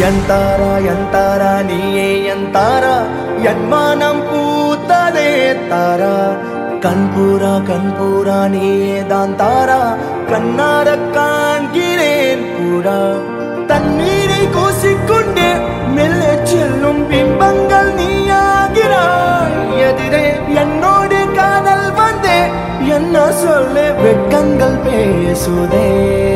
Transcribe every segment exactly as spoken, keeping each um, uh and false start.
ಎಂತಾರ ಎಂತಾರ ನೀಯೇ ಎಂತಾರ ಎನ್ಮಾನಂ பூத்ததே தாரா கண்பூரா கண்பூரா நீயே தான் தாரா கண்ணார காண்கிறேன் கூடா தண்ணீரை கூசிக்கொண்டே மெல்ல செல்லும் பிம்பங்கள் நீயாகிறாய் எதிரே என்னோடு காதல் வந்தே என்ன சொல்ல வெட்கங்கள் பேசுதே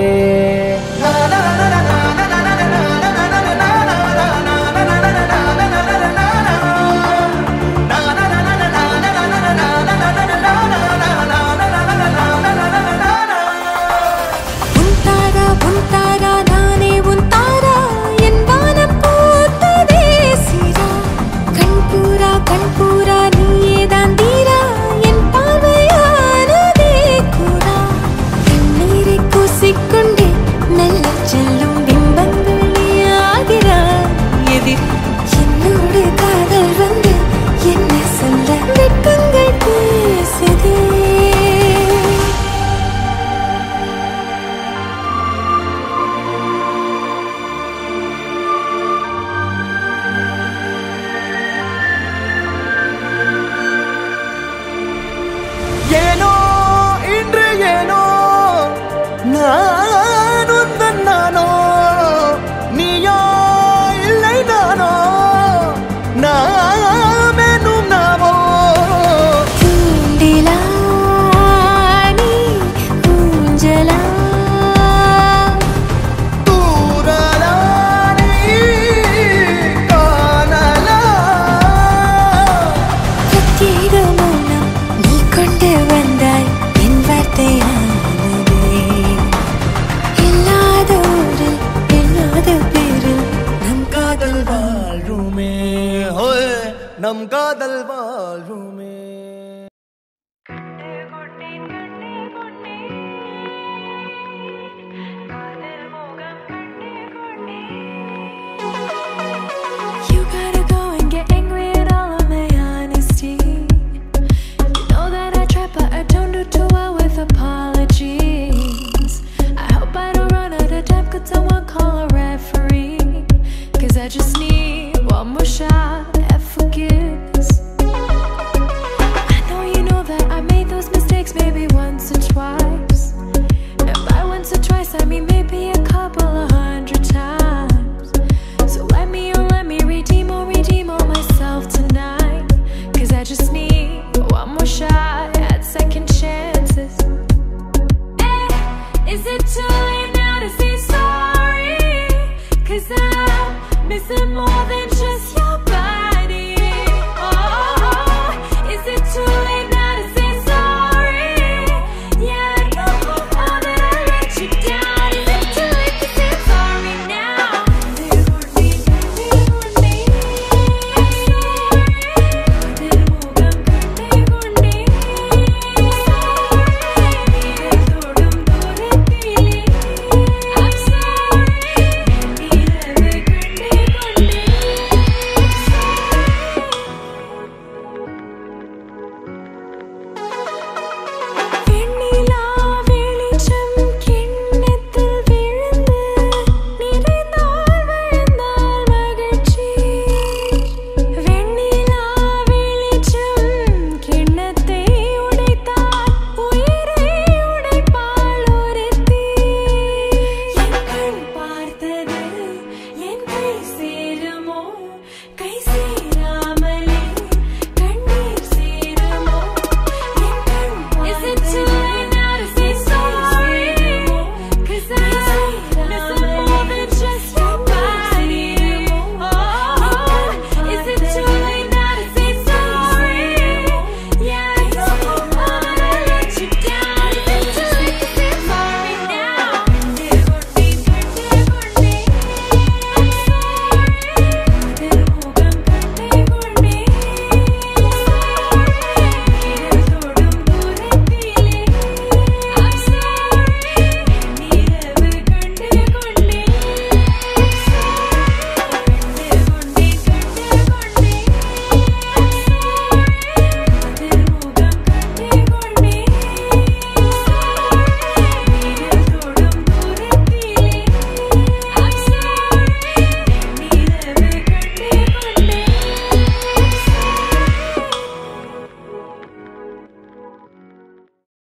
ஏனோ இன்று ஏனோ நான் உந்தன் நானோ நீயோ இல்லை நானோ நாமெனும் நாமோ தூண்டிலா நீ ஊஞ்சலா தூரலா நீ காணலா பிரத்யேக மௌனம் நீ கொண்டு வந்தாய் என் வார்த்தையானதே இல்லாத ஊரில் இல்லாத பேரில் நம் காதல் வாழ்வுமே ஹோய் நம் காதல் வாழ்வுமே You gotta go and get angry at all of my honesty. You know that I try, but I don't do too well with apologies. I hope I don't run out of time. Could someone call a referee? Cause I just need one more shot at forgiveness. I know you know that I made those mistakes maybe once or twice. And by once or twice I mean maybe a couple of hundred times. So let me, oh let me redeem, oh redeem all myself tonight. Cause I just need one more shot at second chances. Eh, is it too late now to say sorry? Cause I'm missing more than